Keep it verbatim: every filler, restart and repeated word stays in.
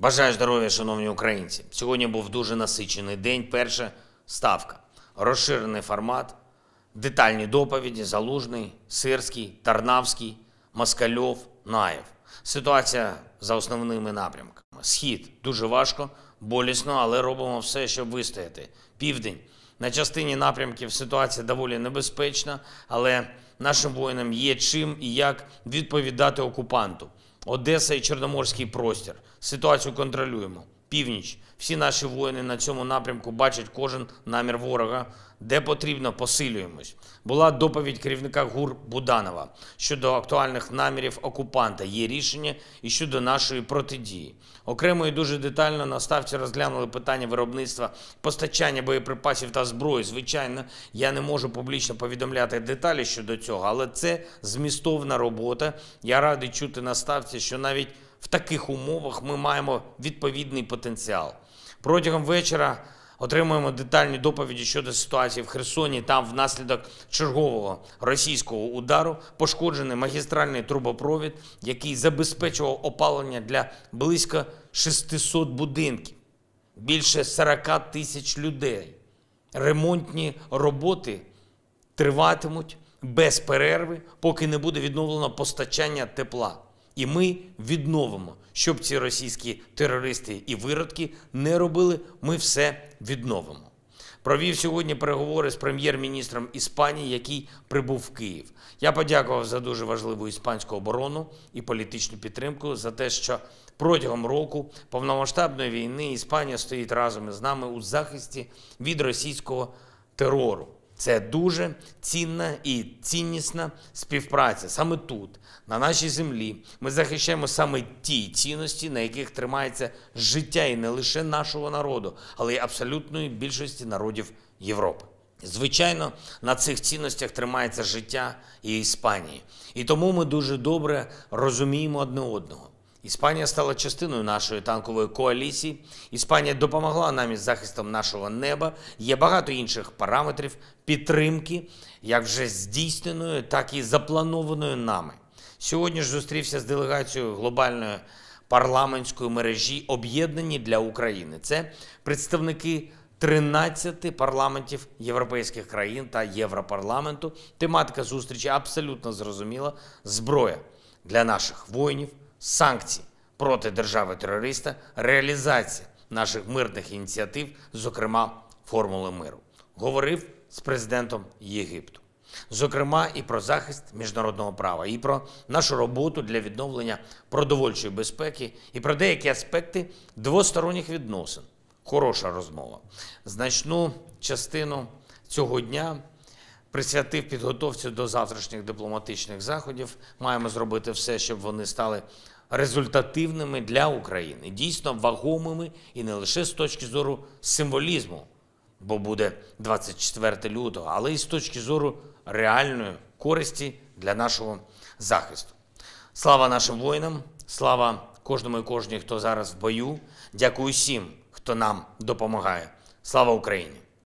Бажаю здоров'я, шановні українці. Сьогодні був дуже насичений день. Перша ставка, розширений формат, детальні доповіді: Залужний, Сирський, Тарнавський, Москальов, Наєв. Ситуація за основними напрямками. Схід – дуже важко, болісно, але робимо все, щоб вистояти. Південь. На частині напрямків ситуація доволі небезпечна, але нашим воїнам є чим і як відповідати окупанту. Одеса і Чорноморський простір. Ситуацію контролюємо. Північ. Всі наші воїни на цьому напрямку бачать кожен намір ворога. Де потрібно, посилюємось. Була доповідь керівника ГУР Буданова щодо актуальних намірів окупанта. Є рішення і щодо нашої протидії. Окремо і дуже детально на ставці розглянули питання виробництва, постачання боєприпасів та зброї. Звичайно, я не можу публічно повідомляти деталі щодо цього, але це змістовна робота. Я радий чути на ставці, що навіть в таких умовах ми маємо відповідний потенціал. Протягом вечора отримуємо детальні доповіді щодо ситуації в Херсоні. Там внаслідок чергового російського удару пошкоджений магістральний трубопровід, який забезпечував опалення для близько шестисот будинків, більше сорок тисяч людей. Ремонтні роботи триватимуть без перерви, поки не буде відновлено постачання тепла. І ми відновимо, щоб ці російські терористи і виродки не робили, ми все відновимо. Провів сьогодні переговори з прем'єр-міністром Іспанії, який прибув в Київ. Я подякував за дуже важливу іспанську оборону і політичну підтримку, за те, що протягом року повномасштабної війни Іспанія стоїть разом із нами у захисті від російського терору. Це дуже цінна і ціннісна співпраця. Саме тут, на нашій землі, ми захищаємо саме ті цінності, на яких тримається життя і не лише нашого народу, але й абсолютної більшості народів Європи. Звичайно, на цих цінностях тримається життя і Іспанії. І тому ми дуже добре розуміємо одне одного. Іспанія стала частиною нашої танкової коаліції. Іспанія допомогла нам із захистом нашого неба. Є багато інших параметрів підтримки, як вже здійсненою, так і запланованою нами. Сьогодні ж зустрівся з делегацією глобальної парламентської мережі «Об'єднані для України». Це представники тринадцяти парламентів європейських країн та Європарламенту. Тематика зустрічі абсолютно зрозуміла. Зброя для наших воїнів, санкції проти держави-терориста, реалізація наших мирних ініціатив, зокрема формули миру. Говорив з президентом Єгипту. Зокрема, і про захист міжнародного права, і про нашу роботу для відновлення продовольчої безпеки, і про деякі аспекти двосторонніх відносин. Хороша розмова. Значну частину цього дня присвятив підготовці до завтрашніх дипломатичних заходів. Маємо зробити все, щоб вони стали результативними для України, дійсно вагомими і не лише з точки зору символізму, бо буде двадцять четвертого лютого, але і з точки зору реальної користі для нашого захисту. Слава нашим воїнам, слава кожному і кожній, хто зараз в бою. Дякую всім, хто нам допомагає. Слава Україні!